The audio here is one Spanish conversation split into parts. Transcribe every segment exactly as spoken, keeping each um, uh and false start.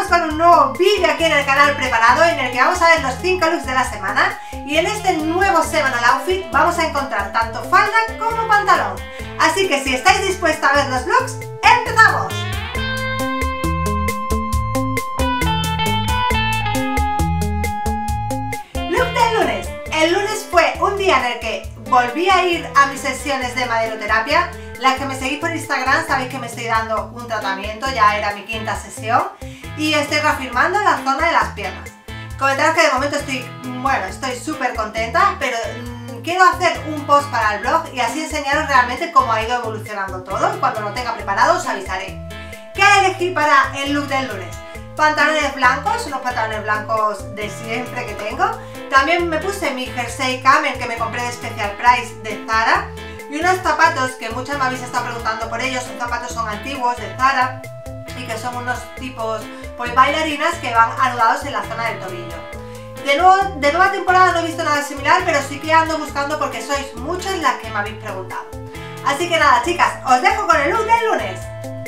estamos con un nuevo vídeo aquí en el canal preparado en el que vamos a ver los cinco looks de la semana y en este nuevo semanal outfit vamos a encontrar tanto falda como pantalón. Así que si estáis dispuestos a ver los looks, ¡empezamos! Look del lunes. El lunes fue un día en el que volví a ir a mis sesiones de maderoterapia. Las que me seguís por Instagram sabéis que me estoy dando un tratamiento, ya era mi quinta sesión y estoy reafirmando la zona de las piernas. Comentaros que de momento estoy, bueno, estoy súper contenta, pero mmm, quiero hacer un post para el blog y así enseñaros realmente cómo ha ido evolucionando todo y cuando lo tenga preparado os avisaré. ¿Qué elegí para el look del lunes? Pantalones blancos, unos pantalones blancos de siempre que tengo. También me puse mi jersey camel que me compré de Special Price de Zara. Y unos zapatos que muchas me habéis estado preguntando por ellos, son zapatos son antiguos de Zara y que son unos tipos pues bailarinas que van anudados en la zona del tobillo. De, nuevo, de nueva temporada no he visto nada similar, pero sí que ando buscando porque sois muchas las que me habéis preguntado. Así que nada chicas, os dejo con el look del lunes.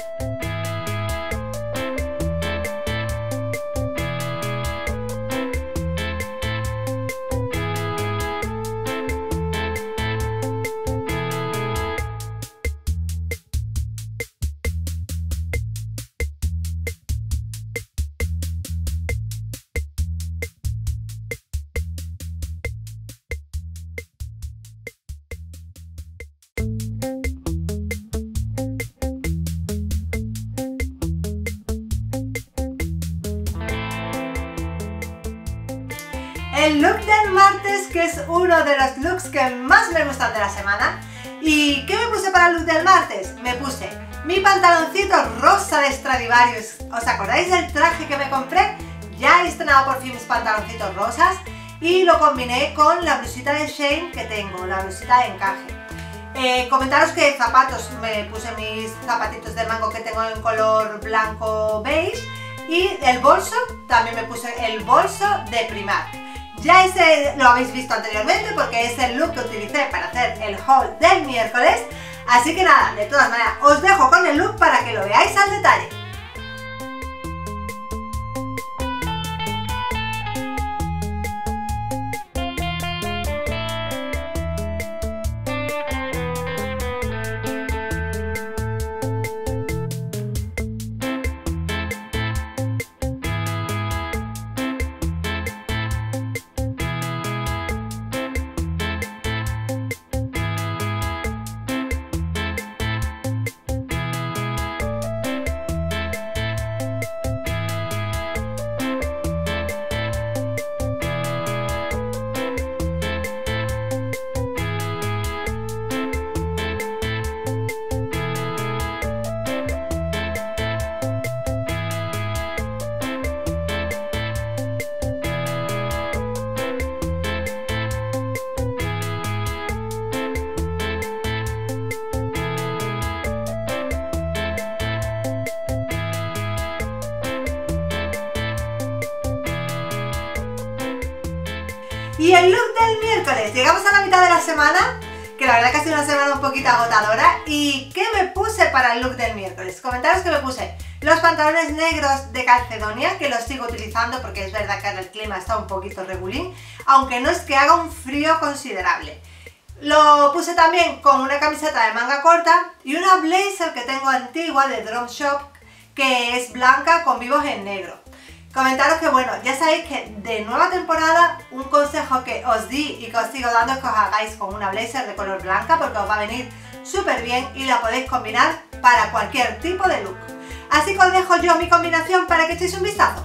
El look del martes, que es uno de los looks que más me gustan de la semana. ¿Y qué me puse para el look del martes? Me puse mi pantaloncito rosa de Stradivarius. ¿Os acordáis del traje que me compré? Ya he estrenado por fin mis pantaloncitos rosas y lo combiné con la blusita de Shein que tengo, la blusita de encaje. Eh, comentaros que zapatos, me puse mis zapatitos de mango que tengo en color blanco beige y el bolso, también me puse el bolso de Primark. Ya ese lo habéis visto anteriormente porque es el look que utilicé para hacer el haul del miércoles. Así que nada, de todas maneras os dejo con el look para que lo veáis al detalle. Y el look del miércoles, llegamos a la mitad de la semana, que la verdad que ha sido una semana un poquito agotadora. ¿Y qué me puse para el look del miércoles? Comentaros que me puse los pantalones negros de Calcedonia, que los sigo utilizando porque es verdad que ahora el clima está un poquito regulín, aunque no es que haga un frío considerable. Lo puse también con una camiseta de manga corta y una blazer que tengo antigua de Drum Shop, que es blanca con vivos en negro. Comentaros que bueno, ya sabéis que de nueva temporada un consejo que os di y que os sigo dando es que os hagáis con una blazer de color blanca porque os va a venir súper bien y la podéis combinar para cualquier tipo de look. Así que os dejo yo mi combinación para que echéis un vistazo.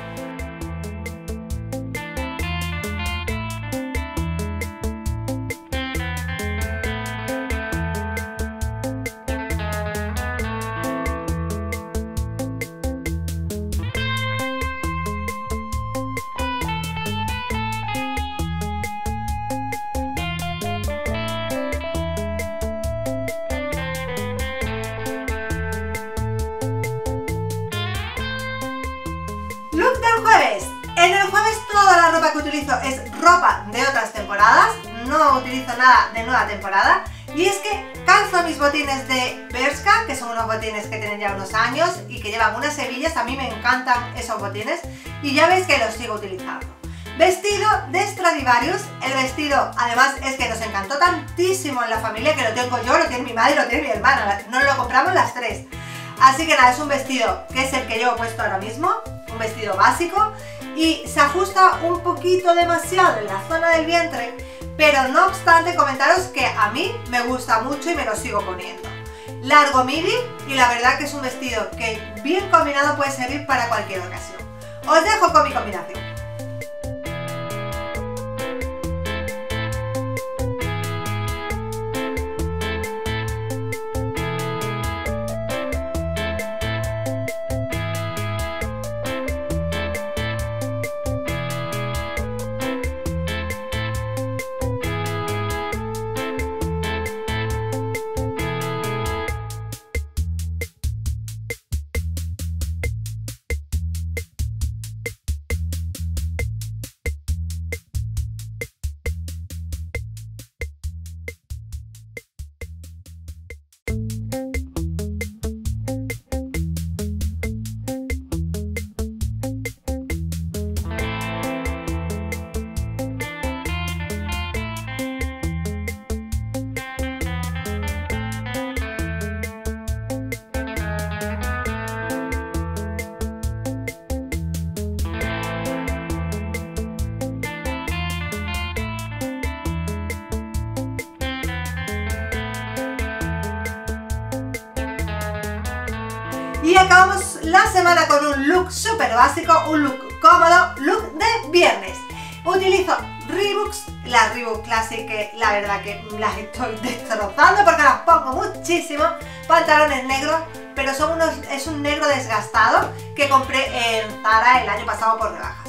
En el jueves toda la ropa que utilizo es ropa de otras temporadas, no utilizo nada de nueva temporada Y es que calzo mis botines de Bershka, que son unos botines que tienen ya unos años y que llevan unas hebillas. A mí me encantan esos botines y ya veis que los sigo utilizando. Vestido de Stradivarius. El vestido además es que nos encantó tantísimo en la familia, que lo tengo yo, lo tiene mi madre y lo tiene mi hermana. Nos lo compramos las tres. Así que nada, es un vestido que es el que yo he puesto ahora mismo, un vestido básico, y se ajusta un poquito demasiado en la zona del vientre, pero no obstante comentaros que a mí me gusta mucho y me lo sigo poniendo. Largo midi, y la verdad que es un vestido que bien combinado puede servir para cualquier ocasión. Os dejo con mi combinación. Y acabamos la semana con un look súper básico, un look cómodo, look de viernes. Utilizo Reeboks, las Reebok Classic, que la verdad que las estoy destrozando porque las pongo muchísimo. Pantalones negros, pero son unos, es un negro desgastado que compré en Zara el año pasado por rebajas.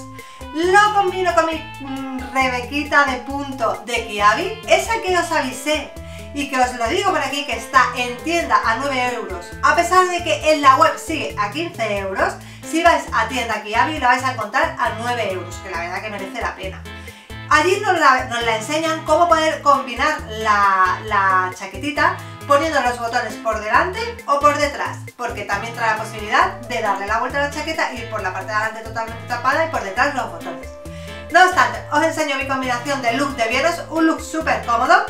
Lo combino con mi mmm, Rebequita de punto de Kiabi, esa que os avisé y que os lo digo por aquí, que está en tienda a nueve euros, a pesar de que en la web sigue a quince euros. Si vais a tienda Kiabi la vais a encontrar a nueve euros, que la verdad que merece la pena. Allí nos la, nos la enseñan cómo poder combinar la, la chaquetita poniendo los botones por delante o por detrás, porque también trae la posibilidad de darle la vuelta a la chaqueta, ir por la parte de delante totalmente tapada y por detrás los botones. No obstante, os enseño mi combinación de look de viernes, un look súper cómodo.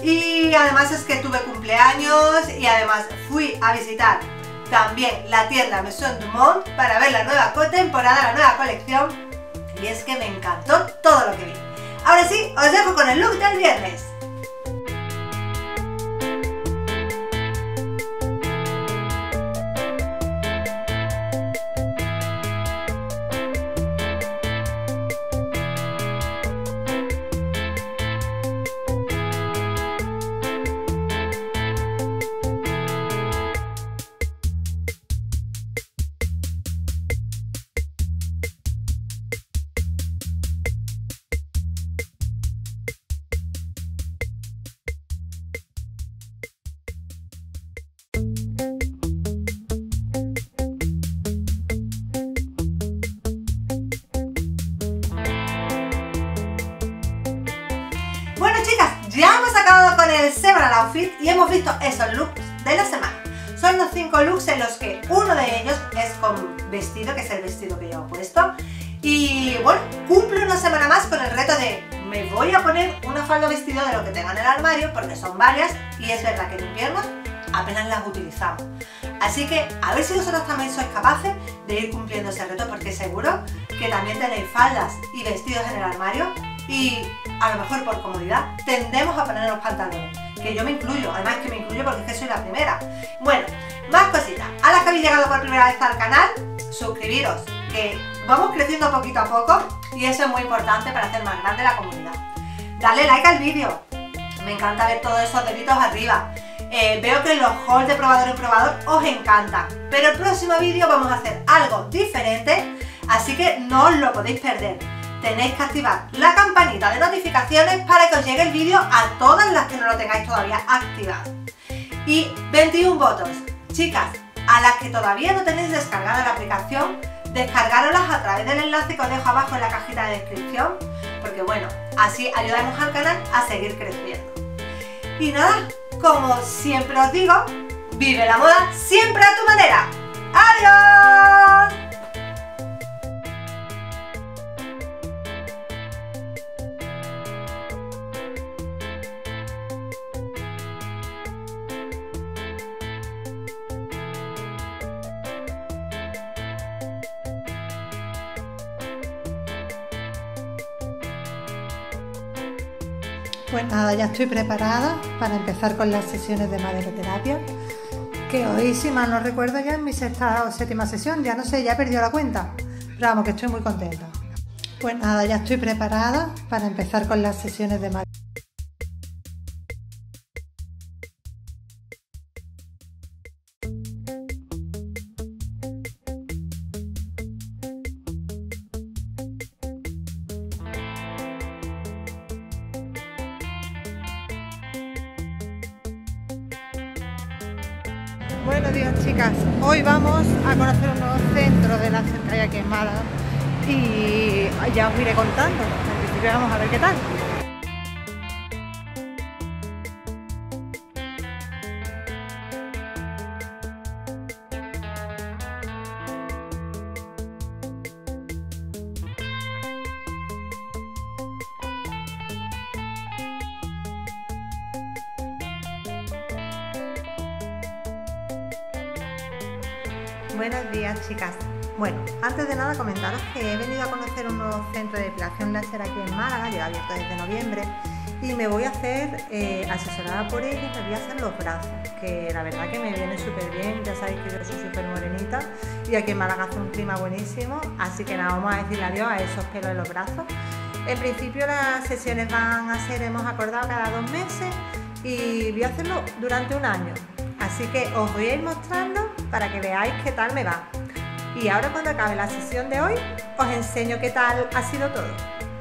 Y además es que tuve cumpleaños y además fui a visitar también la tienda Maison du Monde para ver la nueva temporada, la nueva colección, y es que me encantó todo lo que vi. Ahora sí, os dejo con el look del viernes. Bueno chicas, ya hemos acabado con el Semanal Outfit y hemos visto esos looks de la semana. Son los cinco looks en los que uno de ellos es con vestido, que es el vestido que yo he puesto. Y bueno, cumplo una semana más con el reto de me voy a poner una falda o vestido de lo que tenga en el armario, porque son varias y es verdad que en invierno apenas las utilizamos. Así que a ver si vosotros también sois capaces de ir cumpliendo ese reto, porque seguro que también tenéis faldas y vestidos en el armario y a lo mejor por comodidad tendemos a poner los pantalones, que yo me incluyo, además que me incluyo porque es que soy la primera. Bueno, más cositas. A las que habéis llegado por primera vez al canal, suscribiros, que vamos creciendo poquito a poco y eso es muy importante para hacer más grande la comunidad. Darle like al vídeo, me encanta ver todos esos deditos arriba. Eh, veo que los hauls de probador en probador os encantan, pero el próximo vídeo vamos a hacer algo diferente, así que no os lo podéis perder. Tenéis que activar la campanita de notificaciones para que os llegue el vídeo a todas las que no lo tengáis todavía activado. Y veintiún votos. Chicas, a las que todavía no tenéis descargada la aplicación, descargároslas a través del enlace que os dejo abajo en la cajita de descripción, porque bueno, así ayudamos al canal a seguir creciendo. Y nada, como siempre os digo, vive la moda siempre a tu manera. ¡Adiós! Pues nada, ya estoy preparada para empezar con las sesiones de maderoterapia, que hoy, si mal no recuerdo, ya es mi sexta o séptima sesión, ya no sé, ya he perdido la cuenta, pero vamos, que estoy muy contenta. Pues nada, ya estoy preparada para empezar con las sesiones de maderoterapia. Buenos días, chicas, hoy vamos a conocer un nuevo centro de la cercanía aquí en Málaga y ya os iré contando. En principio vamos a ver qué tal. Buenos días, chicas. Bueno, antes de nada comentaros que he venido a conocer un nuevo centro de depilación láser aquí en Málaga, lleva abierto desde noviembre, y me voy a hacer, eh, asesorada por ellos, me voy a hacer los brazos, que la verdad que me viene súper bien. Ya sabéis que yo soy súper morenita y aquí en Málaga hace un clima buenísimo, así que nada, vamos a decirle adiós a esos pelos de los brazos. En principio las sesiones van a ser, hemos acordado, cada dos meses y voy a hacerlo durante un año. Así que os voy a ir mostrando para que veáis qué tal me va. Y ahora, cuando acabe la sesión de hoy, os enseño qué tal ha sido todo.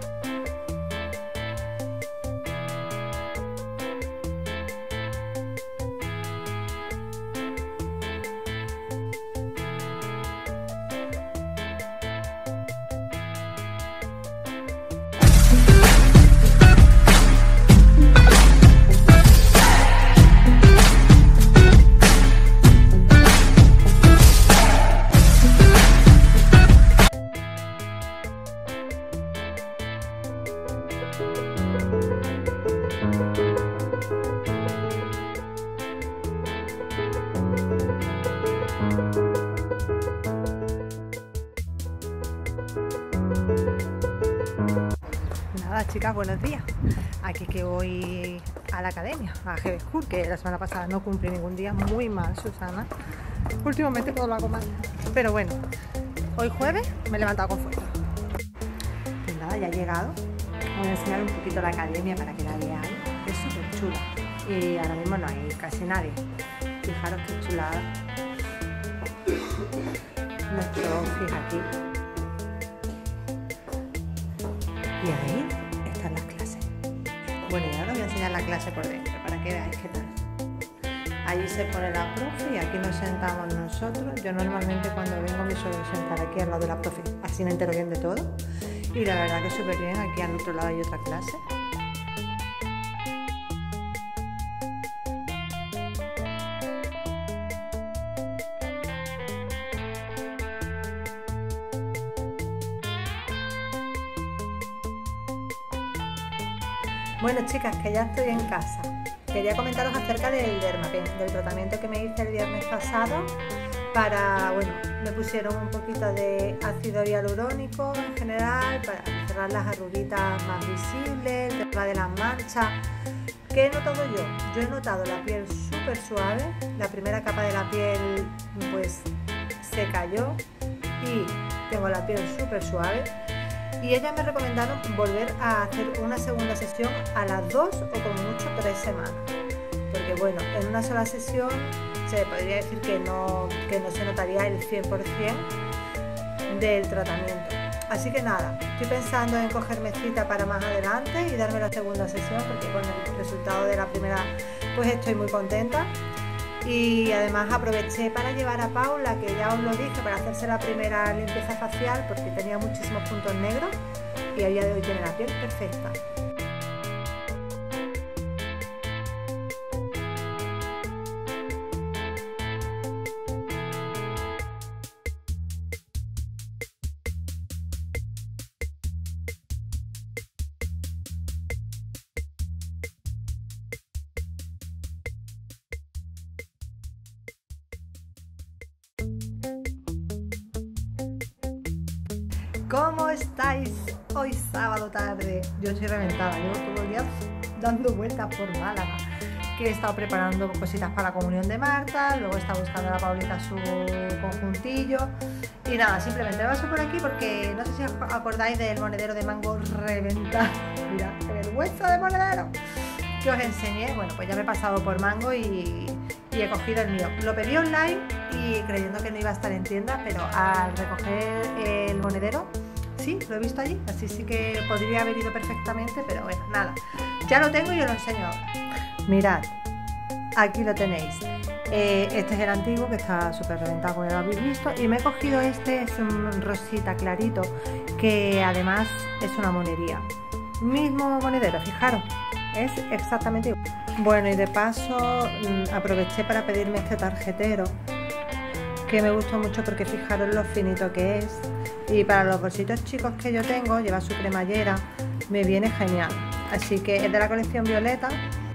Nada, chicas, buenos días. Aquí que voy a la academia, a G B School, que la semana pasada no cumplí ningún día. Muy mal, Susana. Últimamente todo lo hago mal. Pero bueno, hoy jueves me he levantado con fuerza. Pues nada, ya he llegado. Voy a enseñar un poquito la academia para que la veáis. Es súper chula. Y ahora mismo no hay casi nadie. Fijaros qué chulada. Nuestro office aquí. Y ahí están las clases. Bueno, y ahora os voy a enseñar la clase por dentro para que veáis qué tal. Allí se pone la profe y aquí nos sentamos nosotros. Yo normalmente cuando vengo me suelo sentar aquí al lado de la profe, así me entero bien de todo. Y la verdad que súper bien. Aquí al otro lado hay otra clase. Bueno, chicas, que ya estoy en casa. Quería comentaros acerca del Dermapen, del tratamiento que me hice el viernes pasado para, bueno, me pusieron un poquito de ácido hialurónico en general para cerrar las arruguitas más visibles, el tema de las manchas. ¿Qué he notado yo? Yo he notado la piel súper suave, la primera capa de la piel pues se cayó y tengo la piel súper suave. Y ellas me recomendaron volver a hacer una segunda sesión a las dos o como mucho tres semanas. Porque bueno, en una sola sesión se podría decir que no, que no se notaría el cien por cien del tratamiento. Así que nada, estoy pensando en cogerme cita para más adelante y darme la segunda sesión, porque con el resultado de la primera pues estoy muy contenta. Y además aproveché para llevar a Paula, que ya os lo dije, para hacerse la primera limpieza facial porque tenía muchísimos puntos negros y a día de hoy tiene la piel perfecta. ¿Cómo estáis? Hoy sábado tarde. Yo estoy reventada, llevo todo el día dando vueltas por Málaga, que he estado preparando cositas para la comunión de Marta, luego he estado buscando a la Paulita su conjuntillo y nada, simplemente me paso por aquí porque no sé si os acordáis del monedero de mango reventado. Mira, qué vergüenza de monedero que os enseñé. Bueno, pues ya me he pasado por mango y, y he cogido el mío. Lo pedí online y creyendo que no iba a estar en tienda, pero al recoger el monedero, sí, lo he visto allí, así sí que podría haber ido perfectamente, pero bueno, nada, ya lo tengo y os lo enseño ahora. Mirad, aquí lo tenéis. Eh, este es el antiguo, que está súper reventado, como ya lo habéis visto, y me he cogido este, es un rosita clarito, que además es una monería. Mismo monedero, fijaros, es exactamente igual. Bueno, y de paso mmm, aproveché para pedirme este tarjetero, que me gustó mucho porque fijaros lo finito que es, y para los bolsitos chicos que yo tengo, lleva su cremallera, me viene genial. Así que es de la colección Violeta.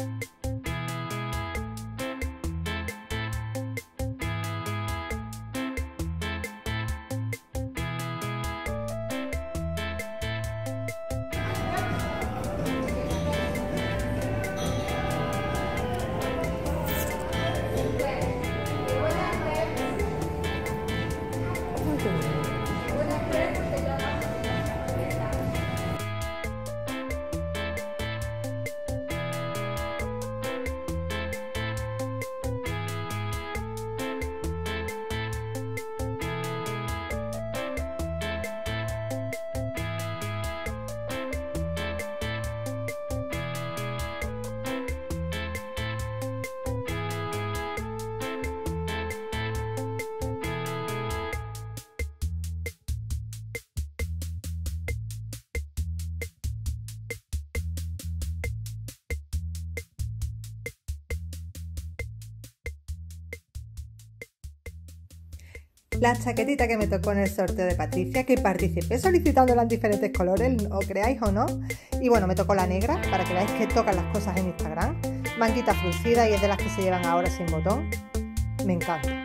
La chaquetita que me tocó en el sorteo de Patricia, que participé solicitándola en diferentes colores, o creáis o no. Y bueno, me tocó la negra, para que veáis que tocan las cosas en Instagram. Manguita fruncida y es de las que se llevan ahora sin botón. Me encanta.